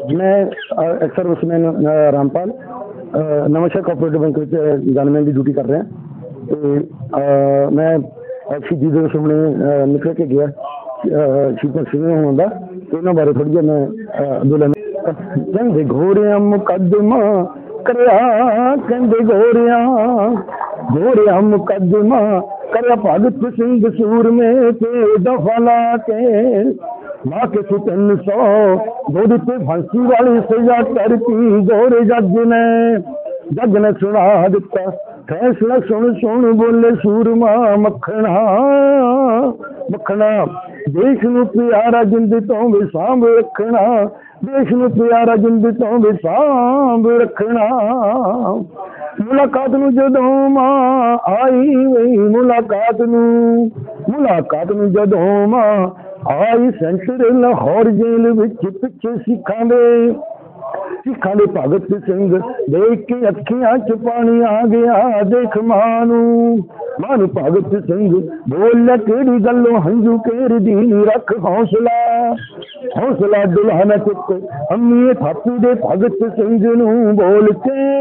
मैं ex serviceman Rampal Nawanshahr cooperative bank gunman की duty कर रहा। तो मैं शहीदी दिवस हमने निकल के गया शहीद भगत सिंह होने का, तो इन्होंने बारे थोड़ी जी मैं बोला। कहते घोड़िया मुकदमा करया, कहते घोड़िया मुकदमा करया भगत सिंह सूर में ते दफा ला के माँ के 300 गोदी पे फांसी वाली सजा करती। गोरे जग ने सुना दिता फैसला, सुन सुन बोले सूरमा मखना मखना। देश नूं प्यारा जिंद तो भी सांभ रखना, देश नूं प्यारा जिंद तो भी सांभ रखना। मुलाकात नूं जदों मां आई वही, मुलाकात नूं जदों मां आई सेंटर लाहौर जेल विच पिछे सिखां दे भगत सिंह देख के अखियां च पानी आ गया। देख मानू भगत सिंह बोल केड़ी गल्लों हंजू केर दी, रख हौसला दुल्हा न चुक अम्मी थापी दे भगत सिंह नूं बोल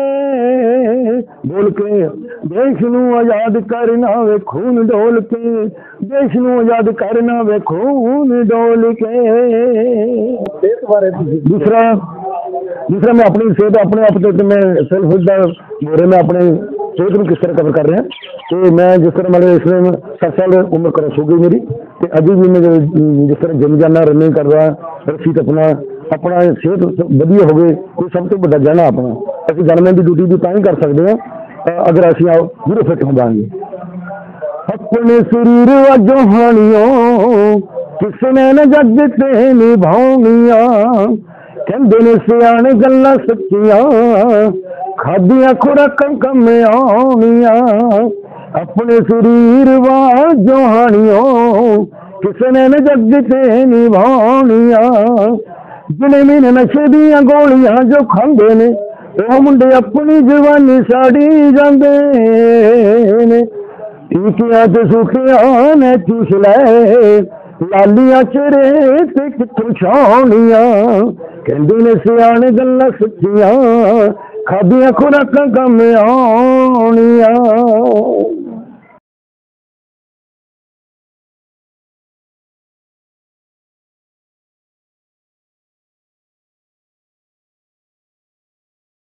के देश नूं आजाद करना वे खून डोल के, देश नूं आजाद करना वे खून डोल के। दूसरा मैं अपनी सेहत अपने आप तो मैं सेल्फ बोरे में अपने सेहत को किस तरह कवर कर रहे हैं। तो मैं जिस तरह मतलब इसमें 7 साल उम्र क्रॉस हो गई मेरी, तो अभी भी मैं जिस तरह जिम जाना रनिंग कर रहा रस्सी अपना सेहत वधिया हो गई। कोई सब तो बड़ा जाना अपना असं गनमैन की ड्यूटी भी तां ही कर सकते हैं अगर असं पूरे फिट हो जाएंगे। अपने शरीर वजों हानियों किसने न जग ते निभाउणिया, कहते ने सियाने गल्लां सच्चियां खादियां खुराकां कम आउणिया। अपने शरीर वजों हानियों किसने न जग ते निभाउणिया, जिने मैंने नशे दियां गोलियां जो खांदे ने वो मुंडे अपनी जवानी साड़ी जांदे ने। टीकियां ते सुखियां ने चूस लै लालियां चेहरे ते कित्थों छाउणियां, कहंदे ने सियाने गल्लां सच्चियां खादियां खुराकां कम आउणियां।